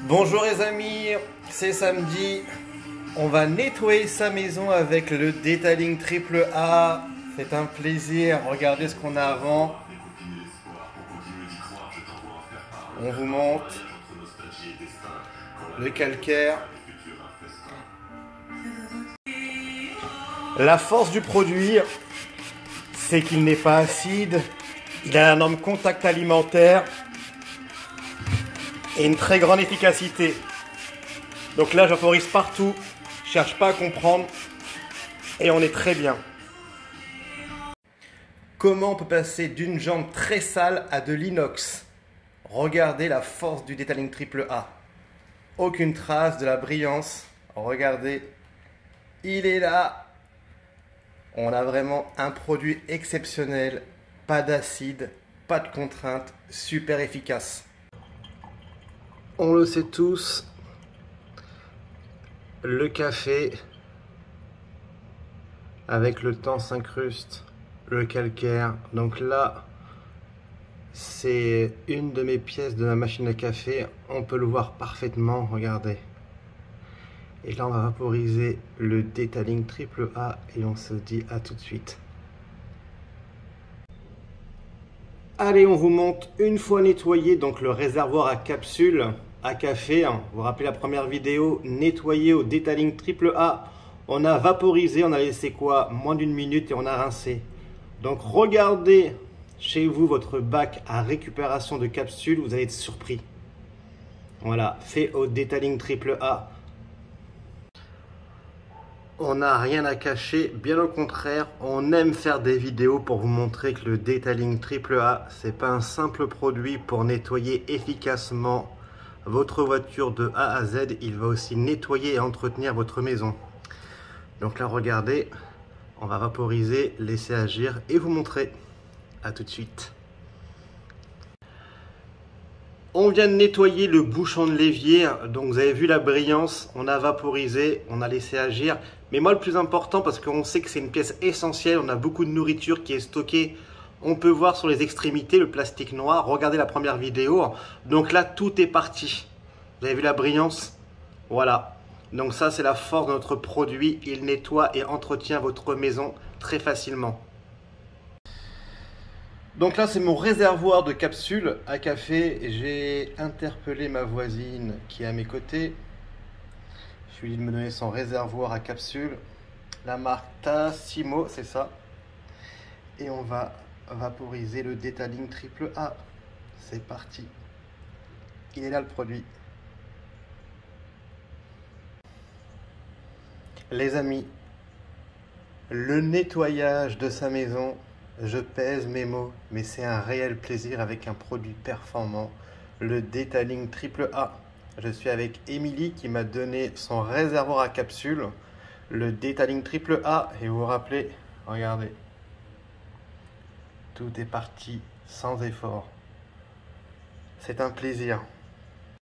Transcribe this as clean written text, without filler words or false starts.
Bonjour les amis, c'est samedi. On va nettoyer sa maison avec le Detailing Triple A. C'est un plaisir, regardez ce qu'on a avant. On vous montre le calcaire. La force du produit, c'est qu'il n'est pas acide. Il a la norme contact alimentaire et une très grande efficacité. Donc là, j'autorise partout, je cherche pas à comprendre et on est très bien. Comment on peut passer d'une jambe très sale à de l'inox? Regardez la force du Detailing Triple A. Aucune trace de la brillance. Regardez, il est là. On a vraiment un produit exceptionnel, pas d'acide, pas de contrainte, super efficace. On le sait tous, le café avec le temps s'incruste, le calcaire. Donc là, c'est une de mes pièces de ma machine à café. On peut le voir parfaitement, regardez. Et là, on va vaporiser le Detailing Triple A et on se dit à tout de suite. Allez, on vous montre une fois nettoyé donc le réservoir à capsule à café. Vous vous rappelez la première vidéo, nettoyé au Detailing Triple A. On a vaporisé, on a laissé quoi? Moins d'une minute et on a rincé. Donc regardez chez vous votre bac à récupération de capsules, vous allez être surpris. Voilà, fait au Detailing Triple A. On n'a rien à cacher, bien au contraire, on aime faire des vidéos pour vous montrer que le Detailing Triple A, c'est pas un simple produit pour nettoyer efficacement votre voiture de A à Z, il va aussi nettoyer et entretenir votre maison. Donc là, regardez, on va vaporiser, laisser agir et vous montrer. À tout de suite. On vient de nettoyer le bouchon de l'évier, donc vous avez vu la brillance, on a vaporisé, on a laissé agir. Mais moi le plus important, parce qu'on sait que c'est une pièce essentielle, on a beaucoup de nourriture qui est stockée. On peut voir sur les extrémités le plastique noir, regardez la première vidéo. Donc là tout est parti. Vous avez vu la brillance? Voilà. Donc ça c'est la force de notre produit, il nettoie et entretient votre maison très facilement. Donc là, c'est mon réservoir de capsules à café. J'ai interpellé ma voisine qui est à mes côtés. Je lui ai dit de me donner son réservoir à capsules. La marque Tassimo, c'est ça. Et on va vaporiser le Detailing Triple A. C'est parti. Il est là le produit. Les amis, le nettoyage de sa maison, je pèse mes mots, mais c'est un réel plaisir avec un produit performant, le Detailing Triple A. Je suis avec Émilie qui m'a donné son réservoir à capsules, le Detailing Triple A. Et vous vous rappelez, regardez, tout est parti sans effort. C'est un plaisir.